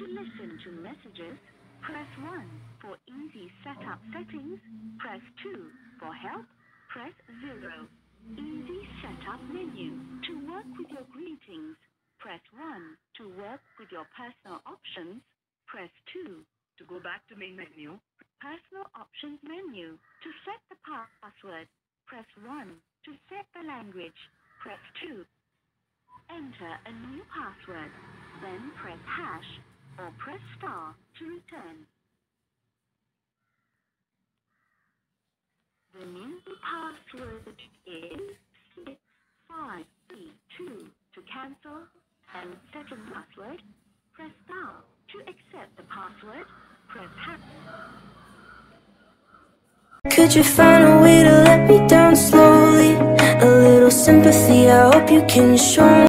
To listen to messages, press 1. For easy setup settings, press 2. For help, press 0. Easy setup menu. To work with your greetings, press 1. To work with your personal options, press 2. To go back to main menu, personal options menu. To set the password, press 1. To set the language, press 2. Enter a new password, then press hash or press star to return. The new password is 6532. To cancel and set a password, press star. To accept the password, press hash. Could you find a way to let me down slowly? A little sympathy, I hope you can show me.